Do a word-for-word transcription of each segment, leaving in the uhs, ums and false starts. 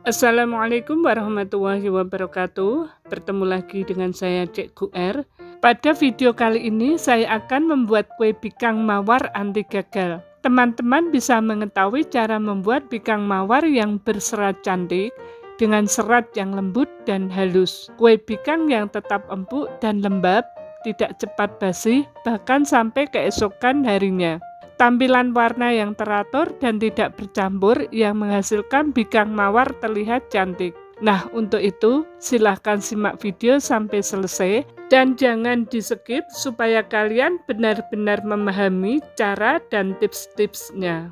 Assalamualaikum warahmatullahi wabarakatuh. Bertemu lagi dengan saya Cikgu R. Pada video kali ini saya akan membuat kue bikang mawar anti gagal. Teman-teman bisa mengetahui cara membuat bikang mawar yang berserat cantik dengan serat yang lembut dan halus. Kue bikang yang tetap empuk dan lembab, tidak cepat basi, bahkan sampai keesokan harinya. Tampilan warna yang teratur dan tidak bercampur yang menghasilkan bikang mawar terlihat cantik. Nah, untuk itu silahkan simak video sampai selesai dan jangan di-skip supaya kalian benar-benar memahami cara dan tips-tipsnya.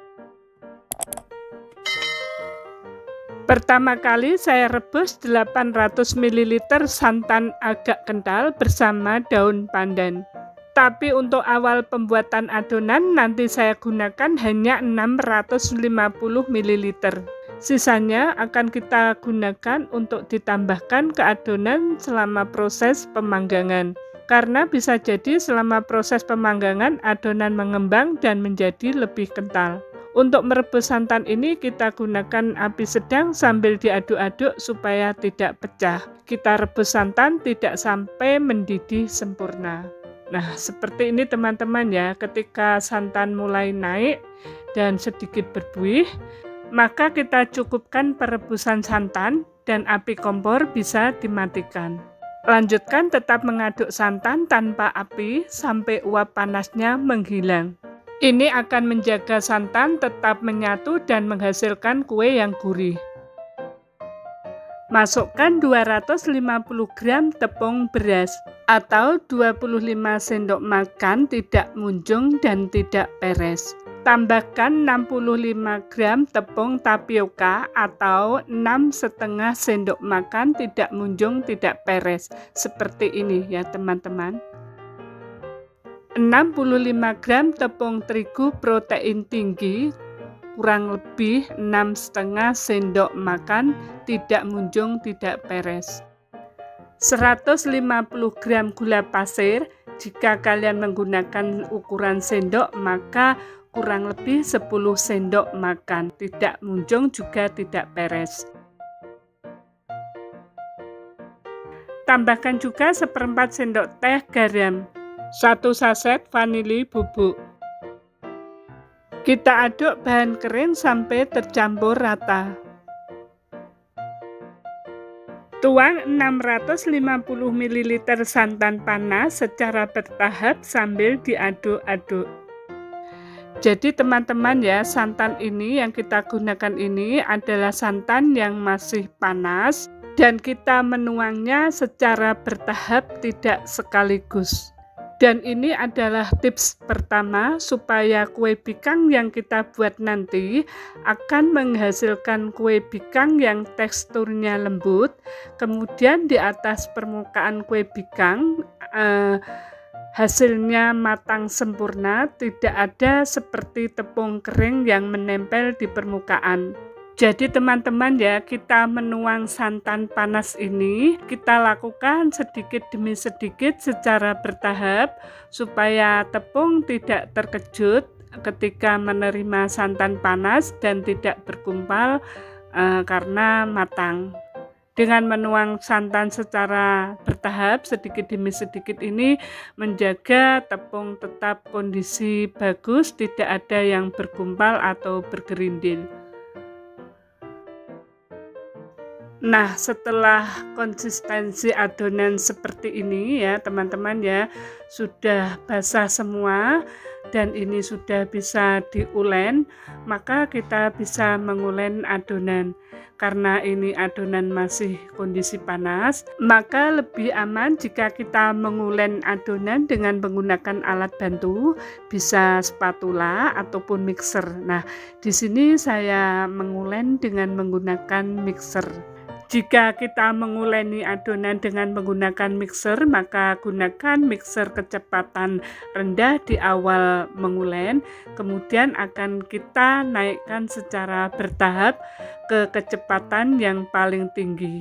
Pertama kali saya rebus delapan ratus mililiter santan agak kental bersama daun pandan. Tapi untuk awal pembuatan adonan nanti saya gunakan hanya enam ratus lima puluh mililiter. Sisanya akan kita gunakan untuk ditambahkan ke adonan selama proses pemanggangan. Karena bisa jadi selama proses pemanggangan adonan mengembang dan menjadi lebih kental. Untuk merebus santan ini kita gunakan api sedang sambil diaduk-aduk supaya tidak pecah. Kita rebus santan tidak sampai mendidih sempurna. Nah, seperti ini teman-teman ya, ketika santan mulai naik dan sedikit berbuih, maka kita cukupkan perebusan santan dan api kompor bisa dimatikan. Lanjutkan tetap mengaduk santan tanpa api sampai uap panasnya menghilang. Ini akan menjaga santan tetap menyatu dan menghasilkan kue yang gurih. Masukkan dua ratus lima puluh gram tepung beras atau dua puluh lima sendok makan tidak munjung dan tidak peres. Tambahkan enam puluh lima gram tepung tapioka atau enam setengah sendok makan tidak munjung tidak peres. Seperti ini ya teman-teman. enam puluh lima gram tepung terigu protein tinggi kurang lebih enam setengah sendok makan tidak munjung tidak peres. seratus lima puluh gram gula pasir, jika kalian menggunakan ukuran sendok maka kurang lebih sepuluh sendok makan, tidak munjung juga tidak peres. Tambahkan juga seperempat sendok teh garam, satu saset vanili bubuk. Kita aduk bahan kering sampai tercampur rata. Tuang enam ratus lima puluh mililiter santan panas secara bertahap sambil diaduk-aduk. Jadi teman-teman ya, santan ini yang kita gunakan ini adalah santan yang masih panas dan kita menuangnya secara bertahap tidak sekaligus. Dan ini adalah tips pertama supaya kue bikang yang kita buat nanti akan menghasilkan kue bikang yang teksturnya lembut. Kemudian di atas permukaan kue bikang eh, hasilnya matang sempurna, tidak ada seperti tepung kering yang menempel di permukaan. Jadi teman-teman ya, kita menuang santan panas ini kita lakukan sedikit demi sedikit secara bertahap supaya tepung tidak terkejut ketika menerima santan panas dan tidak bergumpal uh, karena matang. Dengan menuang santan secara bertahap sedikit demi sedikit ini menjaga tepung tetap kondisi bagus, tidak ada yang bergumpal atau bergerindil. Nah, setelah konsistensi adonan seperti ini ya teman-teman ya, sudah basah semua dan ini sudah bisa diulen, maka kita bisa mengulen adonan. Karena ini adonan masih kondisi panas, maka lebih aman jika kita mengulen adonan dengan menggunakan alat bantu, bisa spatula ataupun mixer. Nah, di sini saya mengulen dengan menggunakan mixer. Jika kita menguleni adonan dengan menggunakan mixer, maka gunakan mixer kecepatan rendah di awal mengulen, kemudian akan kita naikkan secara bertahap ke kecepatan yang paling tinggi.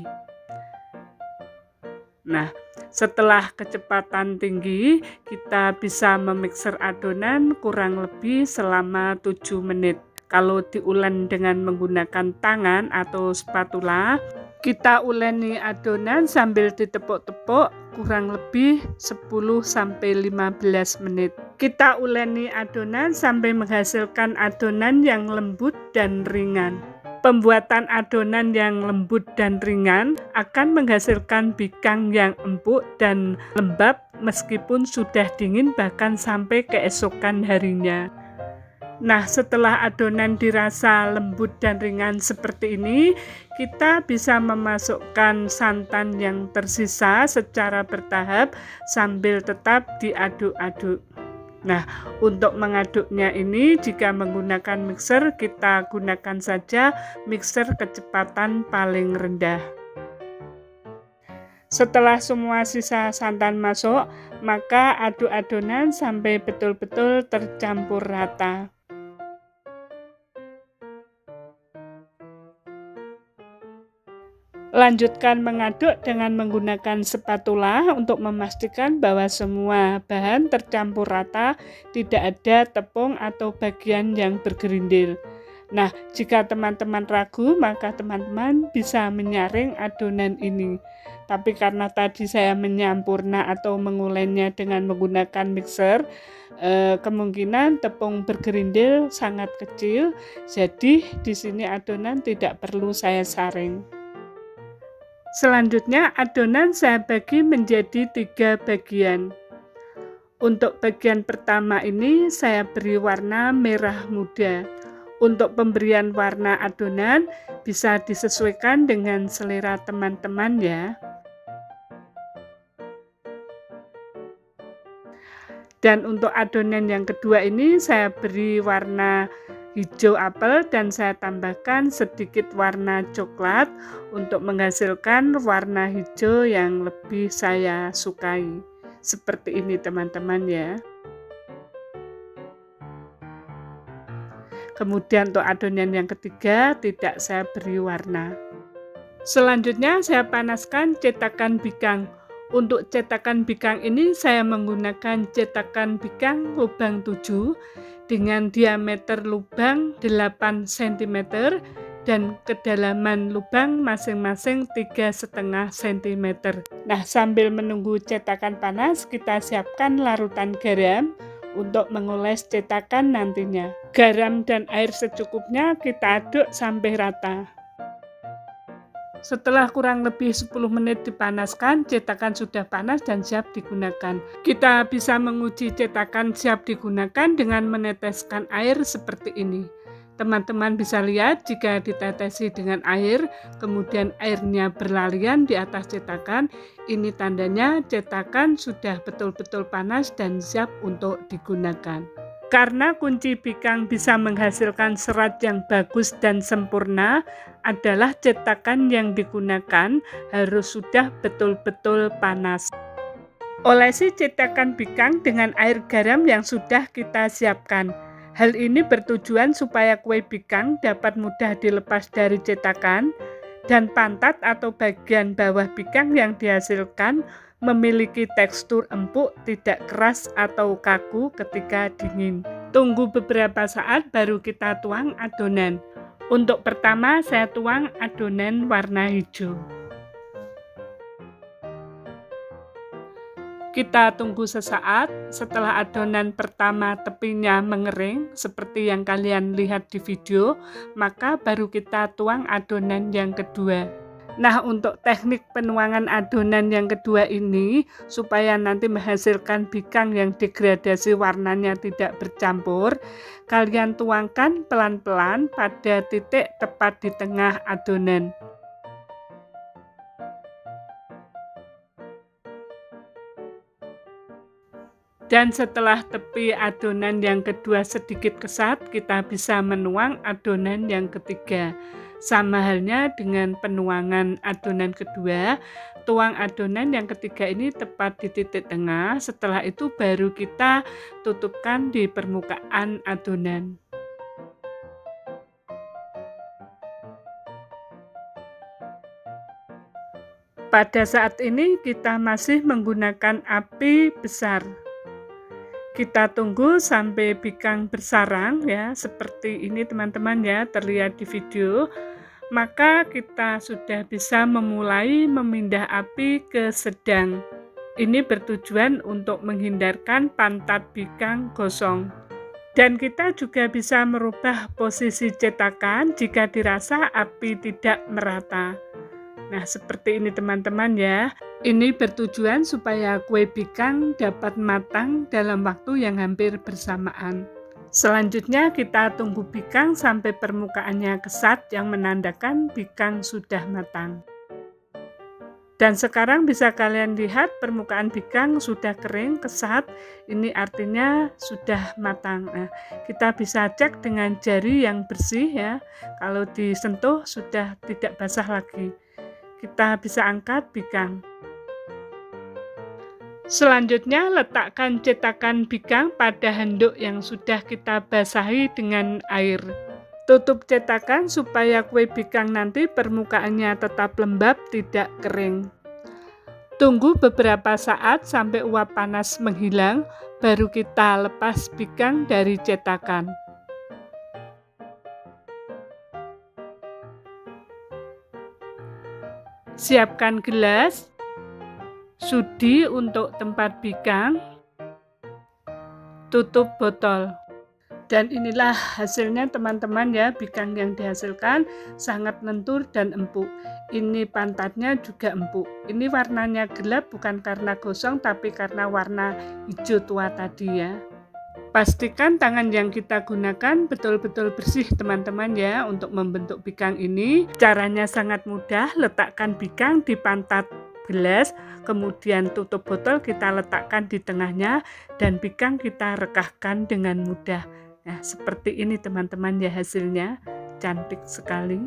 Nah, setelah kecepatan tinggi, kita bisa memixer adonan kurang lebih selama tujuh menit. Kalau diulen dengan menggunakan tangan atau spatula, kita uleni adonan sambil ditepuk-tepuk kurang lebih sepuluh sampai lima belas menit. Kita uleni adonan sampai menghasilkan adonan yang lembut dan ringan. Pembuatan adonan yang lembut dan ringan akan menghasilkan bikang yang empuk dan lembab meskipun sudah dingin bahkan sampai keesokan harinya. Nah, setelah adonan dirasa lembut dan ringan seperti ini, kita bisa memasukkan santan yang tersisa secara bertahap sambil tetap diaduk-aduk. Nah, untuk mengaduknya ini jika menggunakan mixer, kita gunakan saja mixer kecepatan paling rendah. Setelah semua sisa santan masuk, maka aduk adonan sampai betul-betul tercampur rata. Lanjutkan mengaduk dengan menggunakan spatula untuk memastikan bahwa semua bahan tercampur rata, tidak ada tepung atau bagian yang bergerindil. Nah, jika teman-teman ragu, maka teman-teman bisa menyaring adonan ini. Tapi karena tadi saya menyampurna atau mengulennya dengan menggunakan mixer, eh, kemungkinan tepung bergerindil sangat kecil, jadi di sini adonan tidak perlu saya saring. Selanjutnya adonan saya bagi menjadi tiga bagian. Untuk bagian pertama ini saya beri warna merah muda. Untuk pemberian warna adonan bisa disesuaikan dengan selera teman-teman ya. Dan untuk adonan yang kedua ini saya beri warna hijau apel dan saya tambahkan sedikit warna coklat untuk menghasilkan warna hijau yang lebih saya sukai. Seperti ini teman-teman ya. Kemudian untuk adonan yang ketiga tidak saya beri warna. Selanjutnya saya panaskan cetakan bikang. Untuk cetakan bikang ini saya menggunakan cetakan bikang lubang tujuh dengan diameter lubang delapan sentimeter dan kedalaman lubang masing-masing tiga koma lima sentimeter. Nah, sambil menunggu cetakan panas, kita siapkan larutan garam untuk mengoles cetakan nantinya. Garam dan air secukupnya kita aduk sampai rata. Setelah kurang lebih sepuluh menit dipanaskan, cetakan sudah panas dan siap digunakan. Kita bisa menguji cetakan siap digunakan dengan meneteskan air seperti ini. Teman-teman bisa lihat jika ditetesi dengan air, kemudian airnya berlarian di atas cetakan, ini tandanya cetakan sudah betul-betul panas dan siap untuk digunakan. Karena kunci bikang bisa menghasilkan serat yang bagus dan sempurna adalah cetakan yang digunakan harus sudah betul-betul panas. Olesi cetakan bikang dengan air garam yang sudah kita siapkan. Hal ini bertujuan supaya kue bikang dapat mudah dilepas dari cetakan dan pantat atau bagian bawah bikang yang dihasilkan memiliki tekstur empuk, tidak keras atau kaku ketika dingin. Tunggu beberapa saat baru kita tuang adonan. Untuk pertama saya tuang adonan warna hijau. Kita tunggu sesaat. Setelah adonan pertama tepinya mengering seperti yang kalian lihat di video, maka baru kita tuang adonan yang kedua. Nah, untuk teknik penuangan adonan yang kedua ini, supaya nanti menghasilkan bikang yang degradasi warnanya tidak bercampur, kalian tuangkan pelan-pelan pada titik tepat di tengah adonan. Dan setelah tepi adonan yang kedua sedikit kesat, kita bisa menuang adonan yang ketiga. Sama halnya dengan penuangan adonan kedua, tuang adonan yang ketiga ini tepat di titik tengah. Setelah itu baru kita tutupkan di permukaan adonan. Pada saat ini kita masih menggunakan api besar. Kita tunggu sampai bikang bersarang ya, seperti ini teman-teman ya, terlihat di video. Maka kita sudah bisa memulai memindah api ke sedang. Ini bertujuan untuk menghindarkan pantat bikang gosong. Dan kita juga bisa merubah posisi cetakan jika dirasa api tidak merata. Nah, seperti ini teman-teman ya. Ini bertujuan supaya kue bikang dapat matang dalam waktu yang hampir bersamaan. Selanjutnya kita tunggu bikang sampai permukaannya kesat yang menandakan bikang sudah matang. Dan sekarang bisa kalian lihat permukaan bikang sudah kering, kesat. Ini artinya sudah matang. Nah, kita bisa cek dengan jari yang bersih ya. Kalau disentuh sudah tidak basah lagi. Kita bisa angkat bikang. Selanjutnya letakkan cetakan bikang pada handuk yang sudah kita basahi dengan air. Tutup cetakan supaya kue bikang nanti permukaannya tetap lembab, tidak kering. Tunggu beberapa saat sampai uap panas menghilang, baru kita lepas bikang dari cetakan. Siapkan gelas, sudi untuk tempat bikang, tutup botol. Dan inilah hasilnya teman-teman ya, bikang yang dihasilkan sangat lentur dan empuk. Ini pantatnya juga empuk. Ini warnanya gelap bukan karena gosong tapi karena warna hijau tua tadi ya. Pastikan tangan yang kita gunakan betul-betul bersih teman-teman ya untuk membentuk bikang ini. Caranya sangat mudah, letakkan bikang di pantat gelas, kemudian tutup botol kita letakkan di tengahnya dan bikang kita rekahkan dengan mudah. Nah, seperti ini teman-teman ya hasilnya, cantik sekali.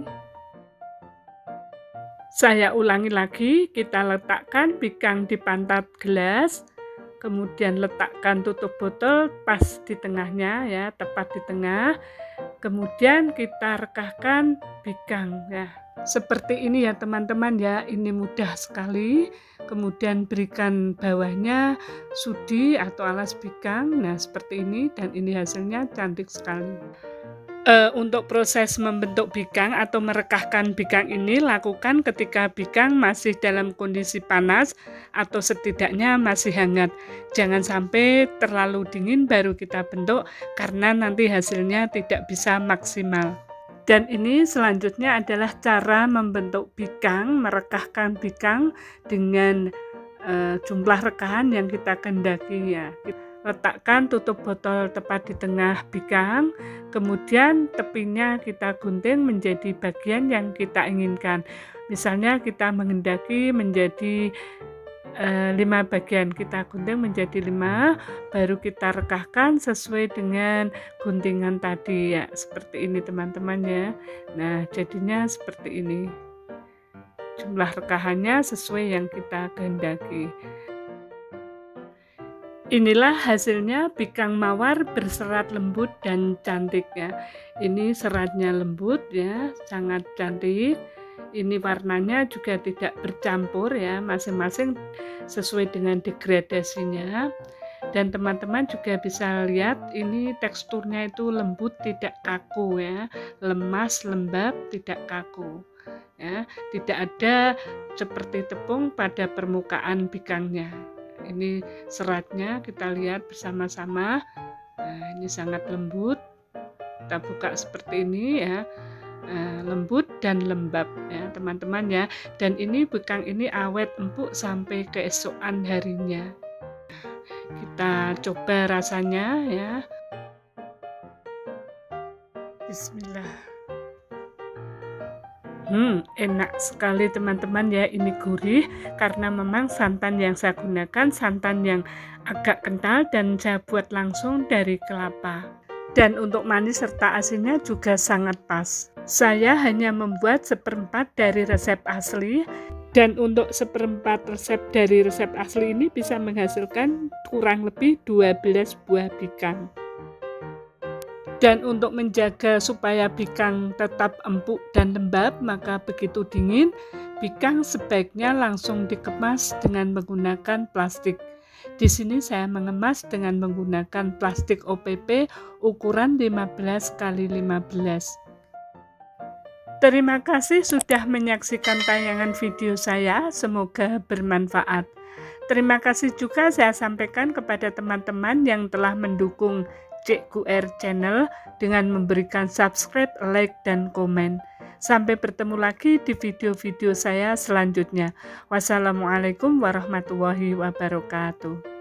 Saya ulangi lagi, kita letakkan bikang di pantat gelas, kemudian letakkan tutup botol pas di tengahnya ya, tepat di tengah. Kemudian kita rekahkan bikang ya. Seperti ini ya teman-teman ya, ini mudah sekali. Kemudian berikan bawahnya sudi atau alas bikang. Nah, seperti ini dan ini hasilnya cantik sekali. E, untuk proses membentuk bikang atau merekahkan bikang ini lakukan ketika bikang masih dalam kondisi panas atau setidaknya masih hangat. Jangan sampai terlalu dingin baru kita bentuk karena nanti hasilnya tidak bisa maksimal. Dan ini selanjutnya adalah cara membentuk bikang, merekahkan bikang dengan e, jumlah rekahan yang kita kehendaki ya. Letakkan tutup botol tepat di tengah bikang, kemudian tepinya kita gunting menjadi bagian yang kita inginkan. Misalnya kita menghendaki menjadi e, lima bagian, kita gunting menjadi lima, baru kita rekahkan sesuai dengan guntingan tadi ya, seperti ini teman-teman ya. Nah, jadinya seperti ini. Jumlah rekahannya sesuai yang kita kehendaki. Inilah hasilnya bikang mawar berserat lembut dan cantik ya. Ini seratnya lembut ya, sangat cantik. Ini warnanya juga tidak bercampur ya, masing-masing sesuai dengan degradasinya. Dan teman-teman juga bisa lihat ini teksturnya itu lembut, tidak kaku ya, lemas, lembab, tidak kaku ya, tidak ada seperti tepung pada permukaan bikangnya. Ini seratnya kita lihat bersama-sama. Nah, ini sangat lembut. Kita buka seperti ini ya. Nah, lembut dan lembab ya teman-teman ya. Dan ini bikang ini awet empuk sampai keesokan harinya. Kita coba rasanya ya. Bismillah. Hmm, enak sekali teman-teman ya, ini gurih karena memang santan yang saya gunakan santan yang agak kental dan saya buat langsung dari kelapa. Dan untuk manis serta asinnya juga sangat pas. Saya hanya membuat seperempat dari resep asli dan untuk seperempat resep dari resep asli ini bisa menghasilkan kurang lebih dua belas buah bikang. Dan untuk menjaga supaya bikang tetap empuk dan lembab, maka begitu dingin, bikang sebaiknya langsung dikemas dengan menggunakan plastik. Di sini saya mengemas dengan menggunakan plastik O P P ukuran lima belas kali lima belas. Terima kasih sudah menyaksikan tayangan video saya, semoga bermanfaat. Terima kasih juga saya sampaikan kepada teman-teman yang telah mendukung Cikgu R Channel dengan memberikan subscribe, like, dan komen. Sampai bertemu lagi di video-video saya selanjutnya. Wassalamualaikum warahmatullahi wabarakatuh.